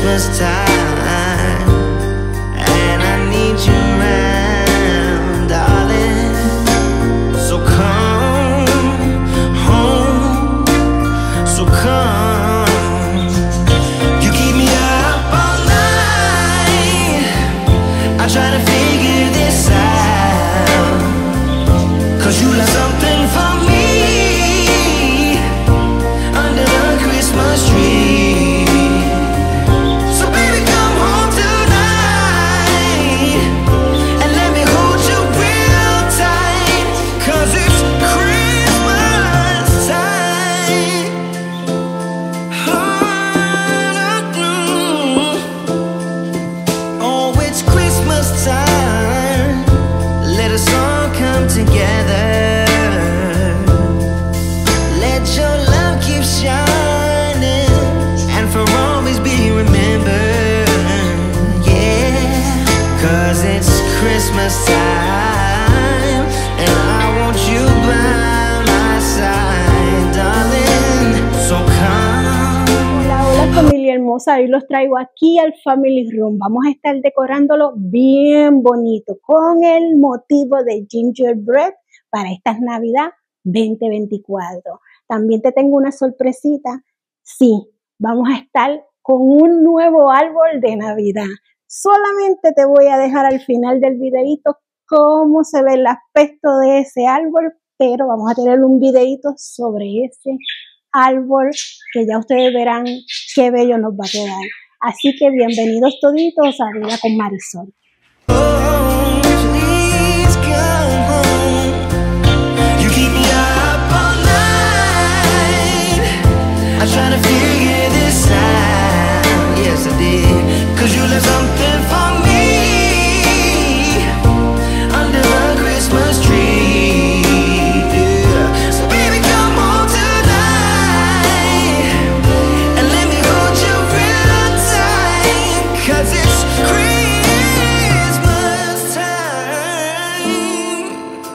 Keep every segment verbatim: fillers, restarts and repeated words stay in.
Christmas time, and I need you around, darling. So come home, so come. You keep me up all night, I try to figure this out, 'cause you left something for me under the Christmas tree. So baby, come home tonight and let me hold you real tight, 'cause it's Christmas time. Oh, it's Christmas time. Let us all come together. Let your love keep shining and for always be remembered. Yeah, 'cause it's Christmas time and I want you by my side, darling. So come. Hola, hola familia hermosa, hoy los traigo aquí al Family Room. Vamos a estar decorándolo bien bonito con el motivo de gingerbread para esta Navidad veinte veinticuatro. También te tengo una sorpresita. Sí, vamos a estar con un nuevo árbol de Navidad. Solamente te voy a dejar al final del videito cómo se ve el aspecto de ese árbol, pero vamos a tener un videito sobre ese árbol que ya ustedes verán qué bello nos va a quedar. Así que bienvenidos toditos a Vida con Marisol. Oh, please come home. You keep me up all night, I try to figure this out. Yes, I did, 'cause you left something for me under the Christmas tree. Yeah. So baby, come home tonight and let me hold you real tight, 'cause it's Christmas time.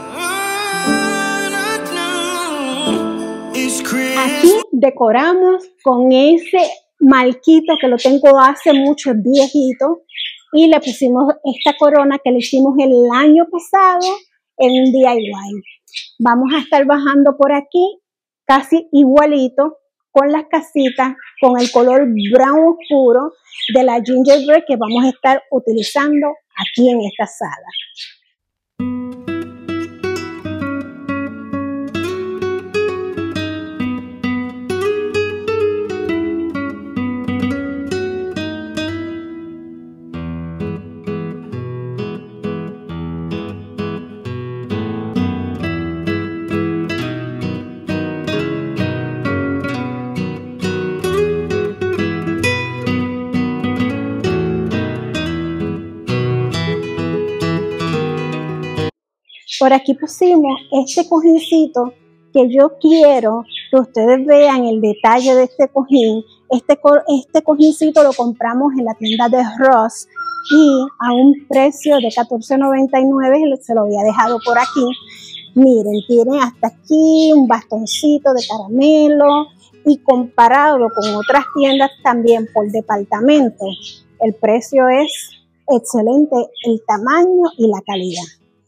It's Christmas. Aquí decoramos con ese marquito que lo tengo hace mucho, es viejito, y le pusimos esta corona que le hicimos el año pasado en un D I Y. Vamos a estar bajando por aquí casi igualito con las casitas, con el color brown oscuro de la gingerbread que vamos a estar utilizando aquí en esta sala. Por aquí pusimos este cojincito que yo quiero que ustedes vean el detalle de este cojín. Este, co este cojincito lo compramos en la tienda de Ross y a un precio de catorce noventa y nueve, se lo había dejado por aquí. Miren, tiene hasta aquí un bastoncito de caramelo y comparado con otras tiendas también por departamento, el precio es excelente, el tamaño y la calidad.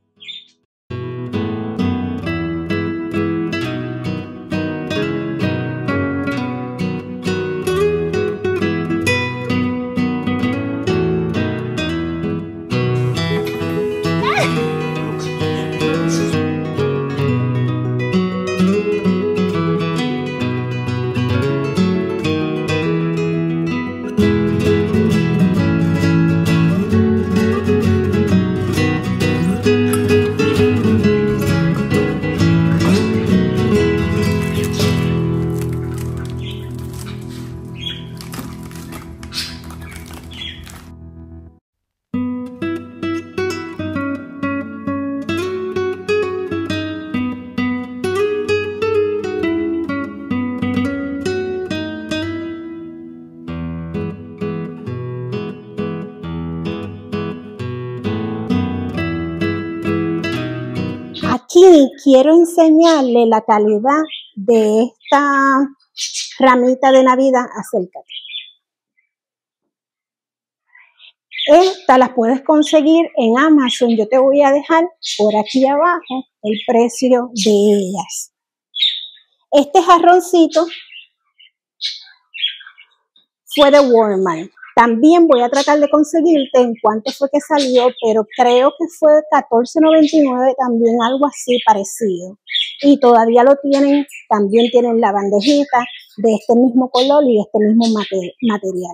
Aquí quiero enseñarle la calidad de esta ramita de Navidad. Acércate. Estas las puedes conseguir en Amazon. Yo te voy a dejar por aquí abajo el precio de ellas. Este jarroncito fue de Walmart. También voy a tratar de conseguirte en cuánto fue que salió, pero creo que fue catorce noventa y nueve, también algo así parecido. Y todavía lo tienen, también tienen la bandejita de este mismo color y este mismo material.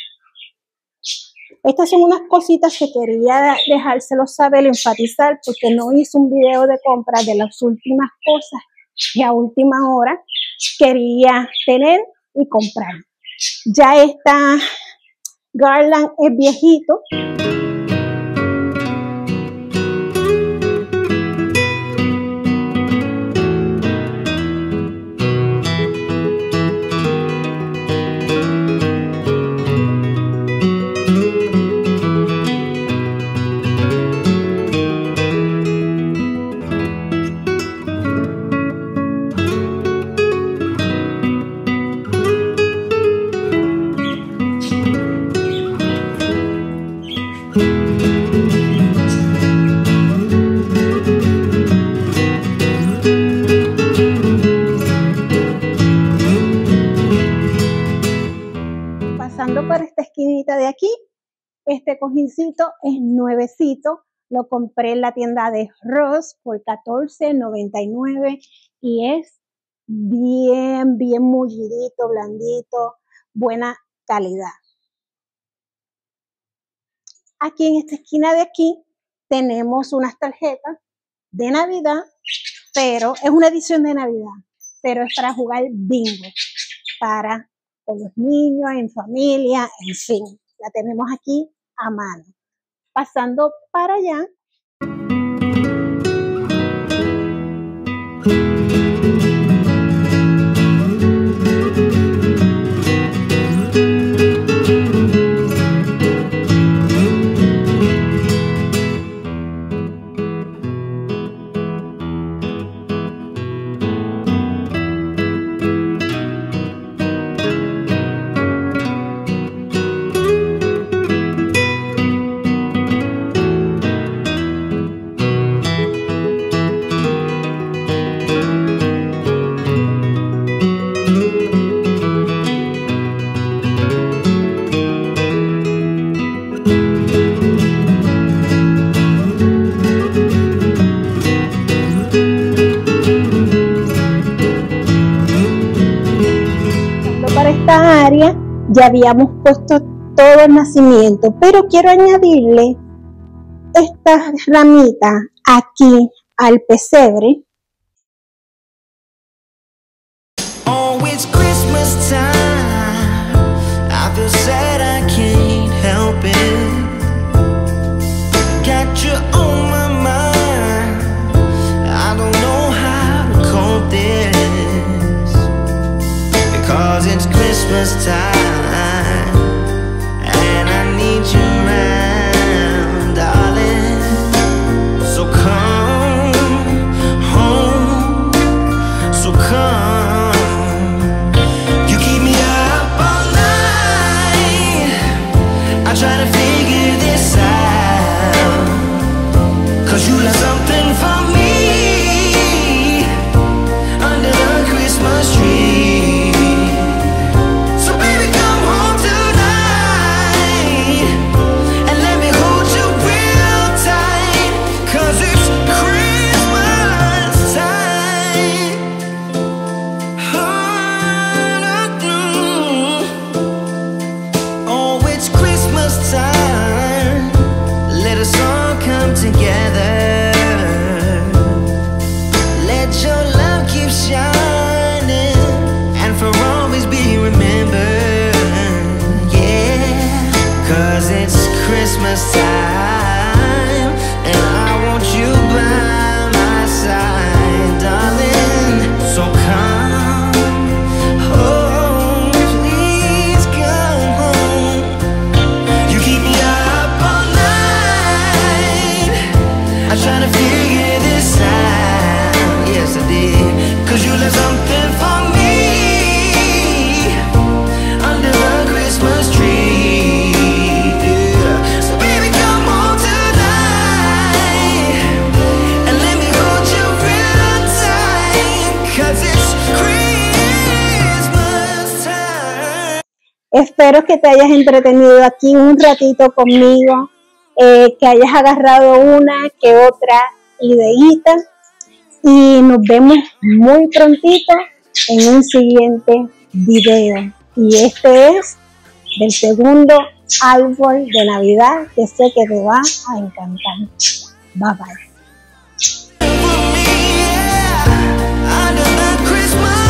Estas son unas cositas que quería dejárselos saber, enfatizar, porque no hice un video de compra de las últimas cosas que a última hora quería tener y comprar. Ya esta garland es viejito. Pasando por esta esquinita de aquí, este cojincito es nuevecito, lo compré en la tienda de Ross por catorce noventa y nueve y es bien, bien mullidito, blandito, buena calidad. Aquí en esta esquina de aquí tenemos unas tarjetas de Navidad, pero es una edición de Navidad, pero es para jugar bingo, para con los niños, en familia, en fin, la tenemos aquí a mano. Pasando para allá, para esta área ya habíamos puesto todo el nacimiento, pero quiero añadirle estas ramitas aquí al pesebre. Oh, it's Christmas time. I feel sad, I can't help it. Got you on my mind. I don't know how to cope this, because it's Christmas time and I need you around, darling. So come home, so come. You keep me up all night, I try to figure this out, 'cause you left something for me under the Christmas tree. So baby, come Espero que te hayas entretenido aquí un ratito conmigo, eh, que hayas agarrado una que otra ideita y nos vemos muy prontito en un siguiente video. Y este es del segundo árbol de Navidad que sé que te va a encantar. Bye bye. Under the Christmas